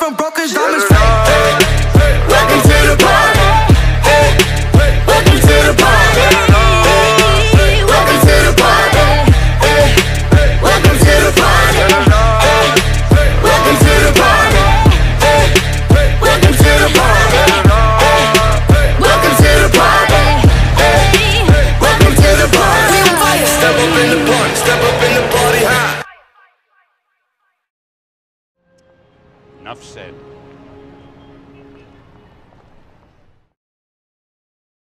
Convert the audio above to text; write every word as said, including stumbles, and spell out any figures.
I'm broke cause diamonds fake. Welcome to the party. Welcome to the party. Welcome to the party. Welcome to the party. Welcome to the party. Welcome to the party. Welcome to the party. Welcome to the party. Step up in the party. Step up in the party high. Enough said.